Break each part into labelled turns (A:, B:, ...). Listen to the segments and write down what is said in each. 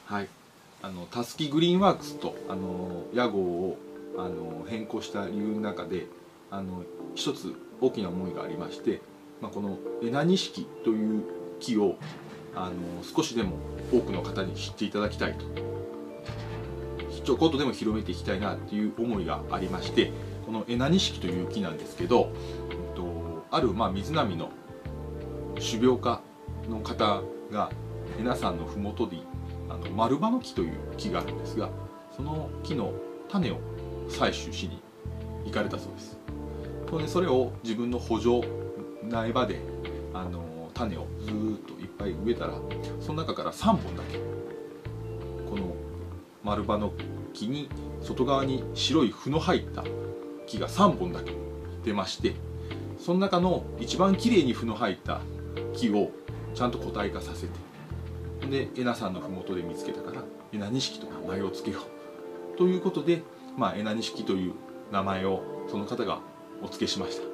A: はい、たすきグリーンワークスと屋号を変更した理由の中で一つ大きな思いがありまして、このエナニシキという木を少しでも多くの方に知っていただきたいと、一言でも広めていきたいなという思いがありまして、このエナニシキという木なんですけど、ある水波の種苗家の方が恵那山の麓に丸葉の木という木があるんですが、その木の種を採取しに行かれたそうです。それを自分の圃場苗場で種をずーっといっぱい植えたら、その中から3本だけこの丸葉の木に外側に白い斑の入った木が3本だけ出まして、その中の一番きれいに斑の入った木をちゃんと個体化させて、で恵那山の麓で見つけたからエナニシキと名前を付けようということで、エナニシキという名前をその方がお付けしました。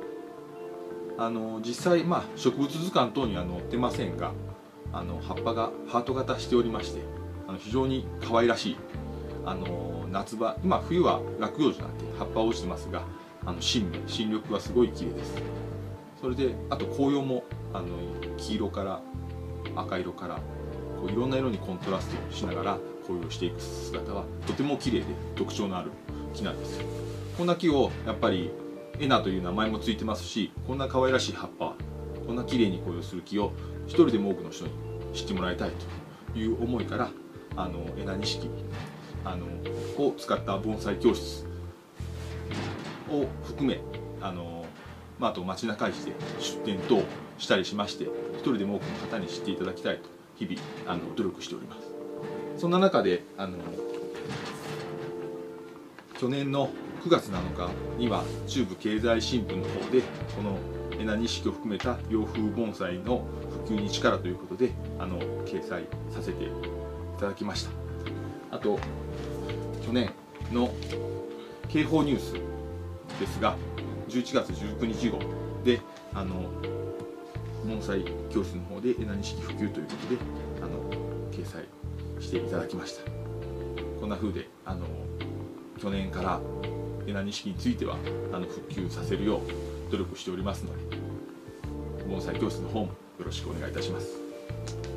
A: 実際、植物図鑑等には載ってませんが、葉っぱがハート型しておりまして、非常に可愛らしい夏場、今冬は落葉樹なんて葉っぱ落ちてますが、新緑はすごい綺麗です。それであと紅葉も黄色から赤色からこういろんな色にコントラストしながら紅葉していく姿はとても綺麗で特徴のある木なんですよ。こんな木をやっぱりエナという名前もついてますし、こんな可愛らしい葉っぱ、こんな綺麗に紅葉する木を一人でも多くの人に知ってもらいたいという思いから、エナニシキを使った盆栽教室を含めあと街中市で出店等したりしまして、一人でも多くの方に知っていただきたいと日々努力しております。そんな中で去年の9月7日には中部経済新聞の方でこのエナニシキを含めた洋風盆栽の普及に力ということで掲載させていただきました。あと去年の警報ニュースですが、11月19日号で盆栽教室の方でエナニシキ普及ということで掲載していただきました。こんな風で去年からエナニシキについては復旧させるよう努力しておりますので、盆栽教室の方もよろしくお願いいたします。